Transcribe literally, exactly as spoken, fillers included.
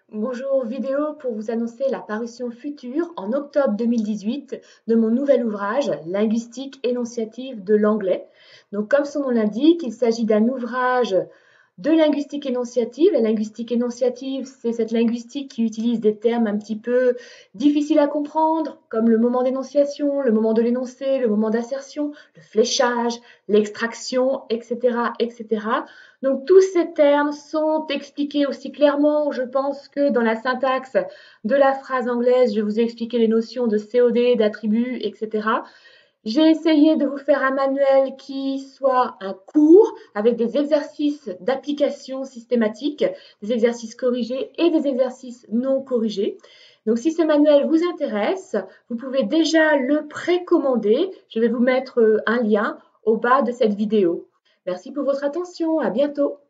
Bonjour, vidéo pour vous annoncer la parution future en octobre deux mille dix-huit de mon nouvel ouvrage Linguistique énonciative de l'anglais. Donc comme son nom l'indique, il s'agit d'un ouvrage de linguistique énonciative. La linguistique énonciative, c'est cette linguistique qui utilise des termes un petit peu difficiles à comprendre, comme le moment d'énonciation, le moment de l'énoncé, le moment d'assertion, le fléchage, l'extraction, et cetera, et cetera. Donc tous ces termes sont expliqués aussi clairement, je pense, que dans la syntaxe de la phrase anglaise. Je vous ai expliqué les notions de C O D, d'attribut, et cetera. J'ai essayé de vous faire un manuel qui soit un cours avec des exercices d'application systématique, des exercices corrigés et des exercices non corrigés. Donc si ce manuel vous intéresse, vous pouvez déjà le précommander. Je vais vous mettre un lien au bas de cette vidéo. Merci pour votre attention, à bientôt.